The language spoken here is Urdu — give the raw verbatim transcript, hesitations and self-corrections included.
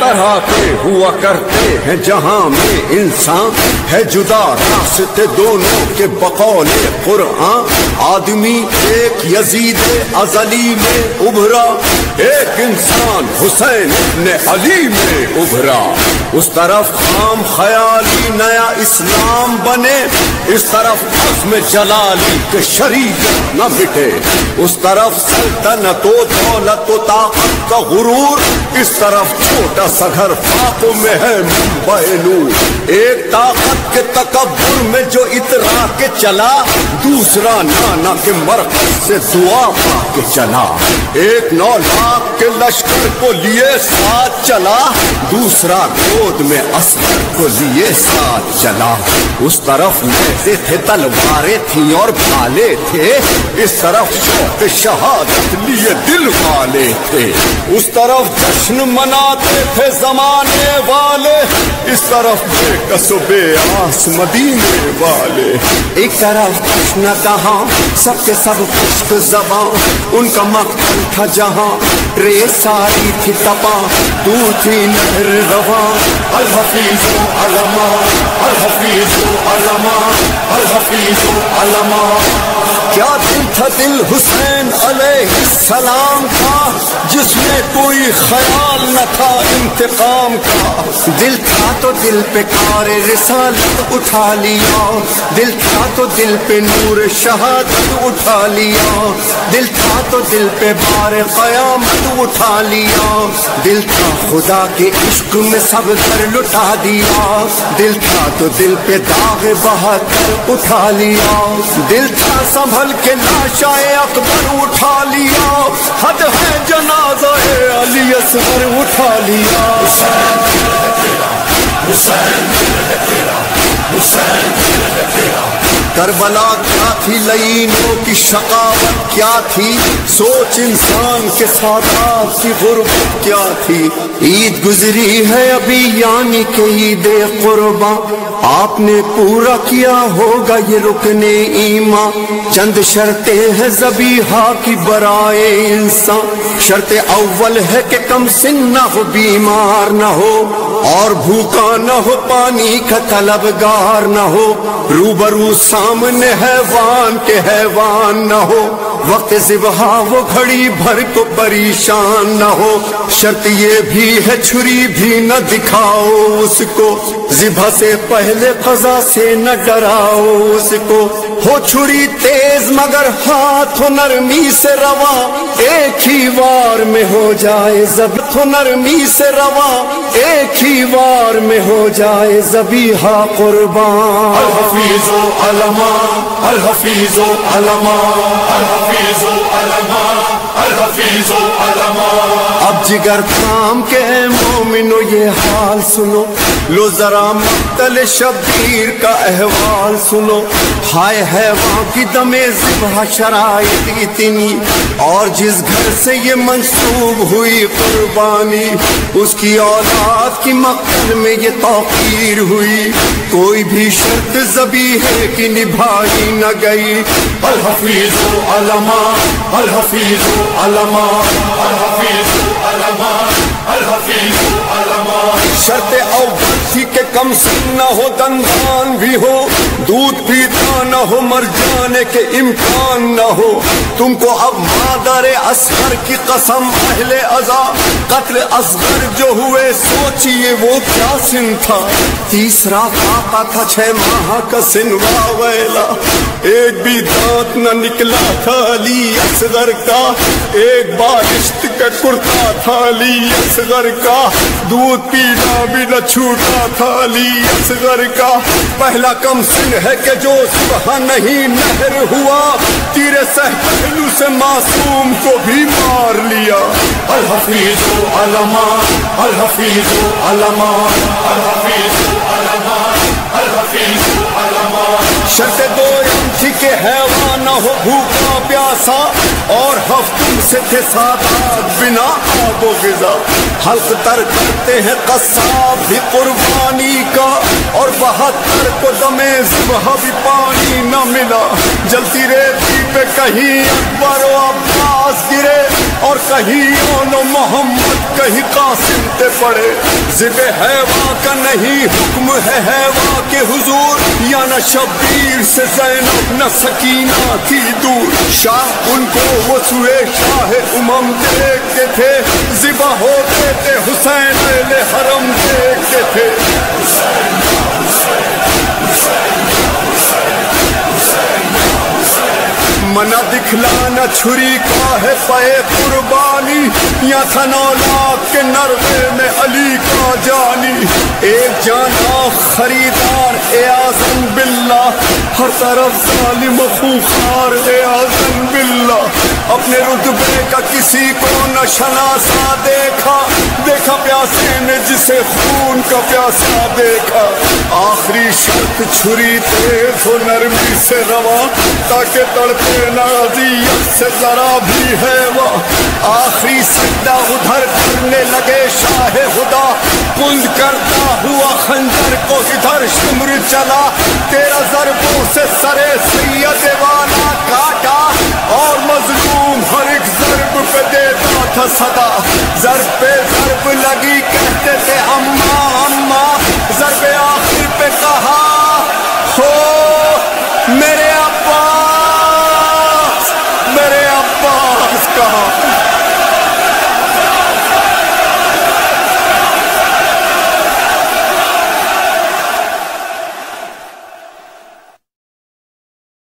طرح کے ہوا کرتے ہیں جہاں میں انسان ہے جدا راستے دونوں کے بقول قرآن. آدمی ایک یزید ازلی میں ابھرا, ایک انسان حسین ابن علی میں ابھرا. اس طرف خام خیالی نیا اسلام بنے, اس طرف عزم جلالی کے شریعت نہ مٹے. اس طرف سلطنت و دولت و طاقت کا غرور, اس طرف چھوٹا سا گھر فاقوں میں ہے منبع نور. ایک طاقت کے تکبر میں جو اترا کے چلا, دوسرا نانا کے مرکز سے دعا پا کے چلا. ایک نو لاکھ کے لشکر کو لیے ساتھ چلا, دوسرا گود میں اصغر کو لیے ساتھ چلا. اس طرف نیزے تھے تلواریں تھیں اور بھالے تھے, اس طرف شوق شہادت لیے دل والے تھے. اس طرف جشن مناتے تھے زمانے والے, اس طرف بے کس و بے آس مدینے والے. ایک طرف جشن کہاں سب کے سب خشک زباں, ان کا مقتل تھا جہاں ریت ساری تھی تپاں, دور تھی نہر رواں. الحفیظ علماء, الحفیظ علماء, الحفیظ علماء. کیا دل تھا دل حسین علیہ السلام کا, جس میں کوئی خیال نہ تھا انتقام کا. دل تھا تو دل پہ کار رسالت اٹھا لیا, دل تھا تو دل پہ نور شہادت اٹھا لیا, دل تھا تو دل پہ بار قیامت اٹھا لیا. دل تھا خدا کے عشق میں سب گھر لٹا دیا, دل تھا تو دل پہ داغ بہتر اٹھا لیا. دل تھا سنبھل کے لاشائے اکبر اٹھا لیا, حد ہے جنازہ علی اصغر اٹھا لیا. حسین حسین حسین کربلا کیا تھی, لعینوں کی شقاوت کیا تھی, سوچ انسان کے سادات کی غربت کیا تھی. عید گزری ہے ابھی یعنی کہ عید قرباں, آپ نے پورا کیا ہوگا یہ رکن ایمان. چند شرطیں ہیں ذبیحہ کی برائے انسان, شرط اول ہے کہ کم سن نہ ہو, بیمار نہ ہو اور بھوکا نہ ہو, پانی کا طلبگار نہ ہو, روبرو سامنے حیوان کے حیوان نہ ہو, وقت ذبح وہ گھڑی بھر کو پریشان نہ ہو. شرط یہ بھی ہے چھری بھی نہ دکھاؤ اس کو, ذبح سے پہلے قضا سے نہ ڈراؤ اس کو. ہو چھری تیز مگر ہاتھ ہو نرمی سے روا, ایک ہی وار میں ہو جائے ذبح. ہو نرمی سے روا, ایک ہی وار میں ہو جائے ذبیحہ قربان. الحفیظ علماء, الحفیظ علماء, الحفیظ علماء, الحفیظ علماء. اب جگر تھام کے مومنو یہ حال سنو, لو ذرا مقتل شبیر کا احوال سنو. ہائے حیوان کی دم ذبح شرائط اتنی, اور جس گھر سے یہ منسوب ہوئی قربانی, اس کی اولاد کی مقتل میں یہ توقیر ہوئی. کوئی بھی شرط ذبیحے کی نبھائی نہ گئی. الحفیظ علماء, الحفیظ علماء, الحفیظ علماء, الحفیظ علماء. شرط اول تھی کہ کم سن نہ ہو, دندان بھی ہو, دودھ پیتا نہ ہو, مر جانے کے امکان نہ ہو. تم کو اب مادر اصغر کی قسم اہل عزا, قتل اصغر جو ہوئے سوچئے وہ کیا سن تھا. تیسرا پاپا تھا چھ ماہ کا سن, واویلا ایک بھی دانت نہ نکلا تھا علی اصغر کا, ایک بالشت کا کرتا تھا علی اصغر کا, دودھ پینا بھی نہ چھوٹا تھا علی اصغر کا. پہلا کم سن ہے کہ جو ذبح نہیں نہر ہوا, تیرے سہ پہلو سے معصوم کو بھی مار لیا. الحفیظ علماء, الحفیظ علماء, الحفیظ علماء, الحفیظ علماء. شرط دو تھی کہ حیوان نہ ہو بھوکا پیاسا, اور ہفتم سے تھے سادات بنا آب و غذا. حلق تر کرتے ہیں قصاب بھی قربانی کا, اور بہتر کو دم ذبح بھی پانی نہ ملا. جلتی ریتی پہ کہیں اکبر و عباس گرے, اور کہیں اون و محمد کہیں قاسم تے پڑے. ذبح حیواں کا نہیں حکم ہے حیواں کے حضور, یا نہ شبیر سے زینب نہ سکینہ تھی دور. شاہ ان کو وہ سوئے شاہ امم دیکھتے تھے, ذبح ہوتے تھے حسین اہل حرم دیکھتے تھے. منع دکھلانا چھری کا ہے پے قربانی, یا تھنولاد کے نروے میں علی کا جانی. ایک جانا خریدار اے اعظم باللہ, ہر طرف ظالم و خوخار اے اعظم باللہ. اپنے رتبے کا کسی کو نہ شناسا دیکھا, دیکھا پیاسے نے جسے خون کا پیاسا دیکھا. آخری شرط چھری تیز ہو نرمی سے رواں, تاکہ تڑپے نازیت سے ذرا بھی ہے وہ. آخری سجدہ ادھر کرنے لگے شاہ خدا, کند کرتا ہوا خنجر کو ادھر شمر چلا. تیرا ضربوں سے سرے سید والا کاٹا, اور مظلوم ہر ایک ضرب پہ دیتا تھا صدا. ضرب پہ